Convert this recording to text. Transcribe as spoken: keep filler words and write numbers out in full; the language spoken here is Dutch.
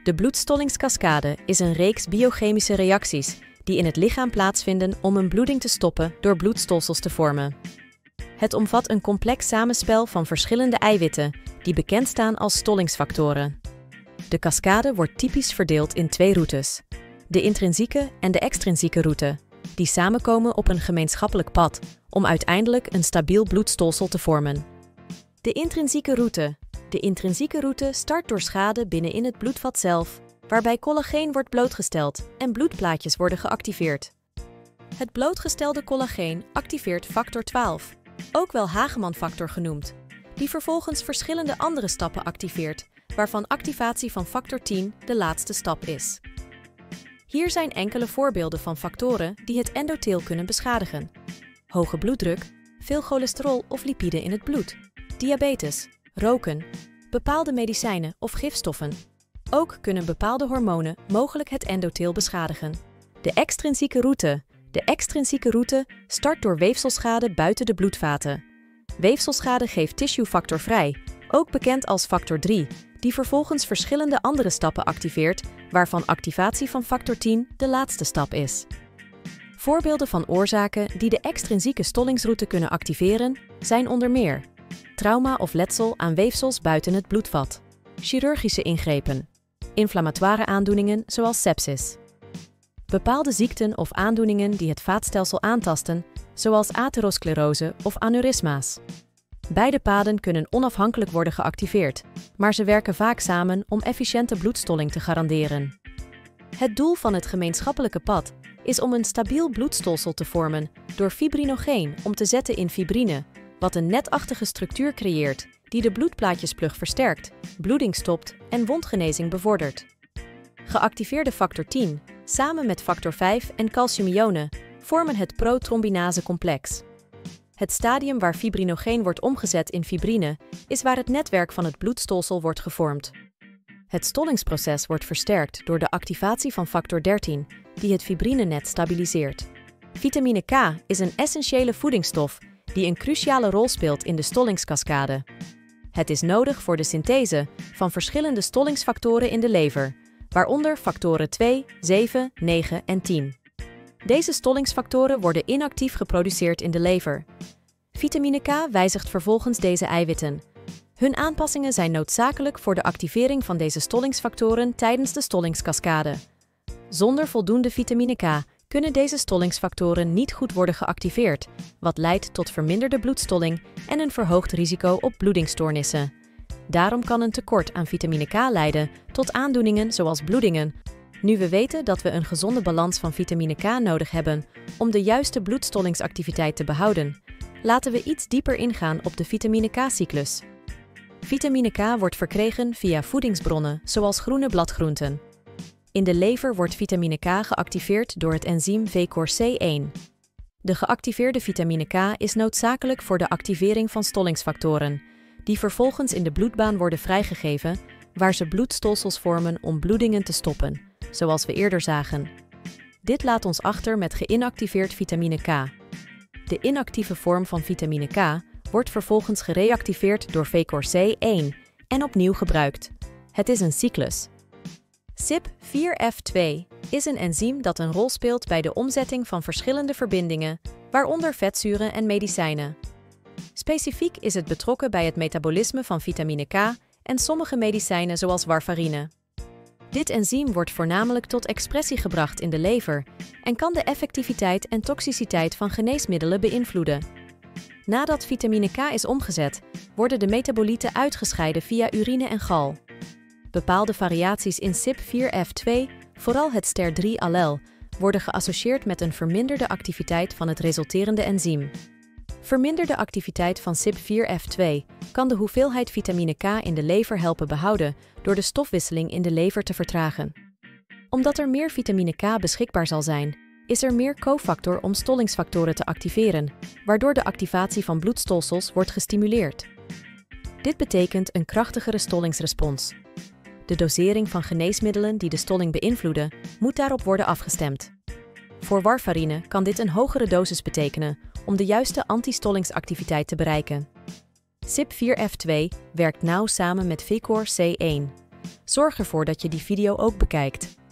De bloedstollingskaskade is een reeks biochemische reacties die in het lichaam plaatsvinden om een bloeding te stoppen door bloedstolsels te vormen. Het omvat een complex samenspel van verschillende eiwitten die bekend staan als stollingsfactoren. De kaskade wordt typisch verdeeld in twee routes: de intrinsieke en de extrinsieke route, die samenkomen op een gemeenschappelijk pad om uiteindelijk een stabiel bloedstolsel te vormen. De intrinsieke route. De intrinsieke route start door schade binnenin het bloedvat zelf, waarbij collageen wordt blootgesteld en bloedplaatjes worden geactiveerd. Het blootgestelde collageen activeert factor twaalf, ook wel Hageman-factor genoemd, die vervolgens verschillende andere stappen activeert, waarvan activatie van factor tien de laatste stap is. Hier zijn enkele voorbeelden van factoren die het endotheel kunnen beschadigen: hoge bloeddruk, veel cholesterol of lipiden in het bloed, diabetes, roken, bepaalde medicijnen of gifstoffen. Ook kunnen bepaalde hormonen mogelijk het endotheel beschadigen. De extrinsieke route. De extrinsieke route start door weefselschade buiten de bloedvaten. Weefselschade geeft tissuefactor vrij, ook bekend als factor drie, die vervolgens verschillende andere stappen activeert, waarvan activatie van factor tien de laatste stap is. Voorbeelden van oorzaken die de extrinsieke stollingsroute kunnen activeren zijn onder meer trauma of letsel aan weefsels buiten het bloedvat, chirurgische ingrepen, inflammatoire aandoeningen zoals sepsis, bepaalde ziekten of aandoeningen die het vaatstelsel aantasten, zoals atherosclerose of aneurysma's. Beide paden kunnen onafhankelijk worden geactiveerd, maar ze werken vaak samen om efficiënte bloedstolling te garanderen. Het doel van het gemeenschappelijke pad is om een stabiel bloedstolsel te vormen door fibrinogeen om te zetten in fibrine, wat een netachtige structuur creëert die de bloedplaatjesplug versterkt, bloeding stopt en wondgenezing bevordert. Geactiveerde factor tien, samen met factor vijf en calciumionen, vormen het protrombinase-complex. Het stadium waar fibrinogeen wordt omgezet in fibrine is waar het netwerk van het bloedstolsel wordt gevormd. Het stollingsproces wordt versterkt door de activatie van factor dertien, die het fibrinenet stabiliseert. Vitamine K is een essentiële voedingsstof die een cruciale rol speelt in de stollingskaskade. Het is nodig voor de synthese van verschillende stollingsfactoren in de lever, waaronder factoren twee, zeven, negen en tien. Deze stollingsfactoren worden inactief geproduceerd in de lever. Vitamine K wijzigt vervolgens deze eiwitten. Hun aanpassingen zijn noodzakelijk voor de activering van deze stollingsfactoren tijdens de stollingskaskade. Zonder voldoende vitamine K kunnen deze stollingsfactoren niet goed worden geactiveerd, wat leidt tot verminderde bloedstolling en een verhoogd risico op bloedingstoornissen. Daarom kan een tekort aan vitamine K leiden tot aandoeningen zoals bloedingen. Nu we weten dat we een gezonde balans van vitamine K nodig hebben om de juiste bloedstollingsactiviteit te behouden, laten we iets dieper ingaan op de vitamine K-cyclus. Vitamine K wordt verkregen via voedingsbronnen zoals groene bladgroenten. In de lever wordt vitamine K geactiveerd door het enzym V C O R C één. De geactiveerde vitamine K is noodzakelijk voor de activering van stollingsfactoren, die vervolgens in de bloedbaan worden vrijgegeven, waar ze bloedstolsels vormen om bloedingen te stoppen, zoals we eerder zagen. Dit laat ons achter met geïnactiveerd vitamine K. De inactieve vorm van vitamine K wordt vervolgens gereactiveerd door V C O R C één en opnieuw gebruikt. Het is een cyclus. C Y P vier F twee is een enzym dat een rol speelt bij de omzetting van verschillende verbindingen, waaronder vetzuren en medicijnen. Specifiek is het betrokken bij het metabolisme van vitamine K en sommige medicijnen zoals warfarine. Dit enzym wordt voornamelijk tot expressie gebracht in de lever en kan de effectiviteit en toxiciteit van geneesmiddelen beïnvloeden. Nadat vitamine K is omgezet, worden de metabolieten uitgescheiden via urine en gal. Bepaalde variaties in C Y P vier F twee, vooral het S T E R drie allel, worden geassocieerd met een verminderde activiteit van het resulterende enzym. Verminderde activiteit van C Y P vier F twee kan de hoeveelheid vitamine K in de lever helpen behouden door de stofwisseling in de lever te vertragen. Omdat er meer vitamine K beschikbaar zal zijn, is er meer cofactor om stollingsfactoren te activeren, waardoor de activatie van bloedstolsels wordt gestimuleerd. Dit betekent een krachtigere stollingsrespons. De dosering van geneesmiddelen die de stolling beïnvloeden, moet daarop worden afgestemd. Voor warfarine kan dit een hogere dosis betekenen om de juiste antistollingsactiviteit te bereiken. C Y P vier F twee werkt nauw samen met V C O R C één. Zorg ervoor dat je die video ook bekijkt.